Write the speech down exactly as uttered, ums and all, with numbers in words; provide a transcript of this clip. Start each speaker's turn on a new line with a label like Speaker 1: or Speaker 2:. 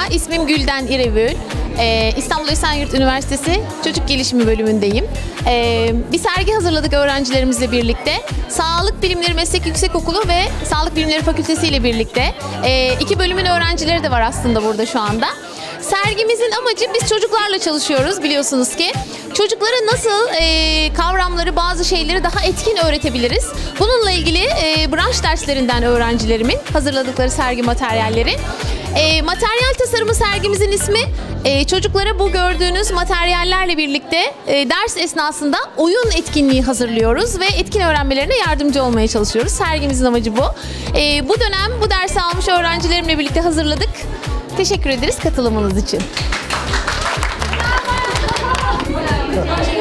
Speaker 1: ismim Gülden İrevül. Ee, İstanbul Esenyurt Üniversitesi Çocuk Gelişimi bölümündeyim. Ee, bir sergi hazırladık öğrencilerimizle birlikte. Sağlık Bilimleri Meslek Yüksekokulu ve Sağlık Bilimleri Fakültesi ile birlikte. Ee, iki bölümün öğrencileri de var aslında burada şu anda. Sergimizin amacı, biz çocuklarla çalışıyoruz biliyorsunuz ki. Çocuklara nasıl e, kavramları, bazı şeyleri daha etkin öğretebiliriz? Bununla ilgili e, branş derslerinden öğrencilerimin hazırladıkları sergi materyalleri. E, materyal tasarımı sergimizin ismi, e, çocuklara bu gördüğünüz materyallerle birlikte e, ders esnasında oyun etkinliği hazırlıyoruz ve etkin öğrenmelerine yardımcı olmaya çalışıyoruz. Sergimizin amacı bu. E, bu dönem bu dersi almış öğrencilerimle birlikte hazırladık. Teşekkür ederiz katılımınız için.